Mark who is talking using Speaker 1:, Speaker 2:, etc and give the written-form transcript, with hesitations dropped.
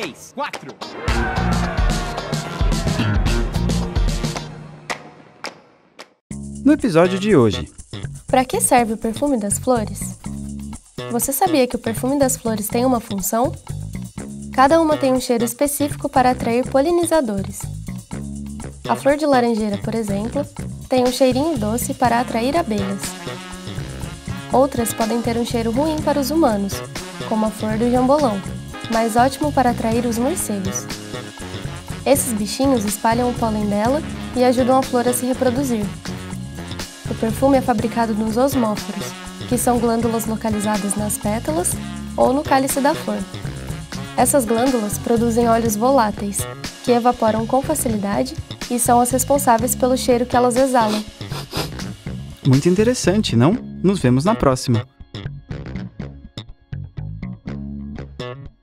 Speaker 1: 3, 4.
Speaker 2: No episódio de hoje.
Speaker 3: Para que serve o perfume das flores? Você sabia que o perfume das flores tem uma função? Cada uma tem um cheiro específico para atrair polinizadores. A flor de laranjeira, por exemplo, tem um cheirinho doce para atrair abelhas. Outras podem ter um cheiro ruim para os humanos, como a flor do jambolão, mas ótimo para atrair os morcegos. Esses bichinhos espalham o pólen dela e ajudam a flor a se reproduzir. O perfume é fabricado nos osmóforos, que são glândulas localizadas nas pétalas ou no cálice da flor. Essas glândulas produzem óleos voláteis, que evaporam com facilidade e são as responsáveis pelo cheiro que elas exalam.
Speaker 2: Muito interessante, não? Nos vemos na próxima!